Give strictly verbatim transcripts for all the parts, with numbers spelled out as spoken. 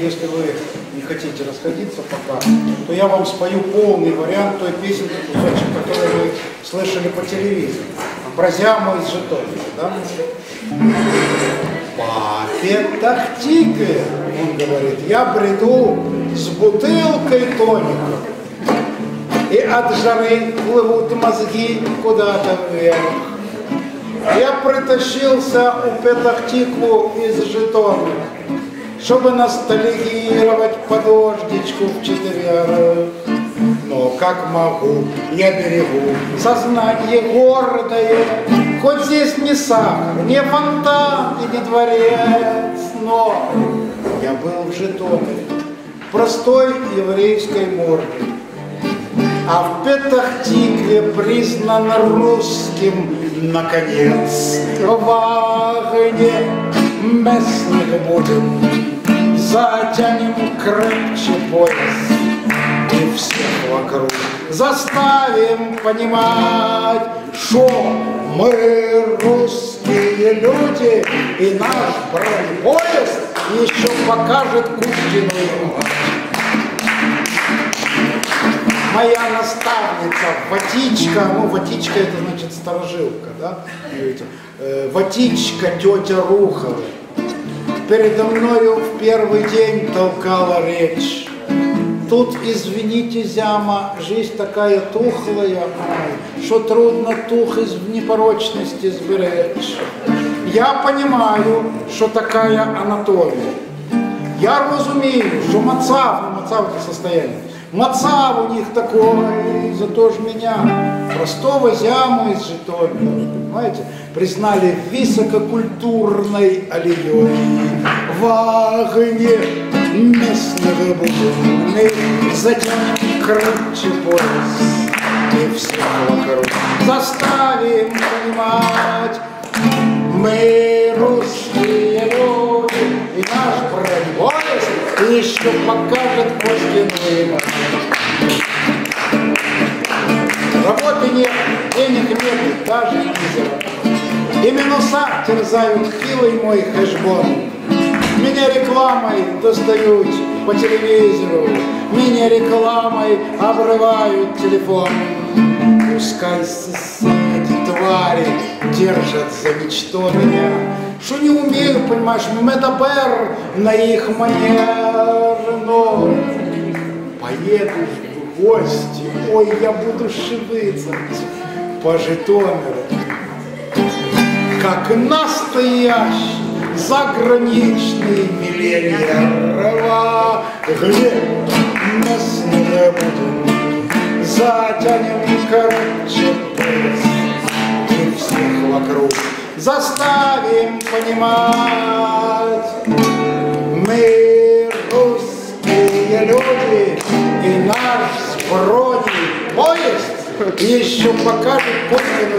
если вы не хотите расходиться пока, то я вам спою полный вариант той песенки, кусочек, который вы слышали по телевизору. Про зяму из Житомира, да? Папе тактикает, он говорит, я приду с бутылкой тоника, и от жары плывут мозги куда-то вверх. Я притащился у Петахтиклу из Житомира, чтобы ностальгировать по дождичку в четверг. Но как могу, я берегу сознание гордое, хоть здесь не сахар, не фонтан и не дворец, но я был в Житомире, простой еврейской мордой, а в Петахтикле признан русским, наконец. В огне местных будем, затянем крепче пояс и всех вокруг заставим понимать, что мы русские люди, и наш бронепоезд еще покажет Кузькину. Моя наставница Ватичка, ну Ватичка это значит сторожилка, да? Ватичка, тетя Рухова, передо мною в первый день толкала речь. Тут, извините, зяма, жизнь такая тухлая, что трудно тух из непорочности сберечь. Я понимаю, что такая анатомия. Я разумею, что мацав, ну мацав это состояние, мацав у них такой, зато ж меня, простого зяму из Житомира, понимаете, признали высококультурной аллеей. В огне местных бутылок затянем крепче пояс и всех вокруг заставим понимать, мы русские люди, и наш бронепоезд еще покажет Кузькину. Работы нет, денег нет, даже мизера. И минуса терзают хилый мой хэшбон. Меня рекламой достают по телевизору, меня рекламой обрывают телефон. Пускай соседи, твари, держат за ничто меня, что не умею, понимаешь, медабер на их манер, но поеду в гости, ой, я буду шевыться по Житомиру, как настоящий заграничный миллионер. Где местные будем, затянем короче пояс и всех вокруг заставим понимать, мы русские люди, и наш бронепоезд еще покажет Кузькину.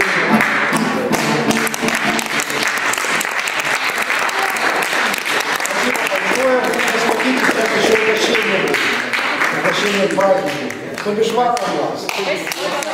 Угощение праздника. Кто бишь вам, пожалуйста.